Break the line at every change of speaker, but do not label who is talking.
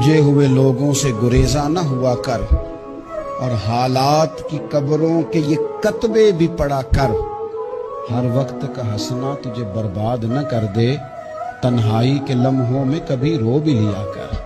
बुझे हुए लोगों से गुरेजा न हुआ कर, और हालात की कब्रों के ये कतबे भी पढ़ा कर। हर वक्त का हंसना तुझे बर्बाद न कर दे, तन्हाई के लम्हों में कभी रो भी लिया कर।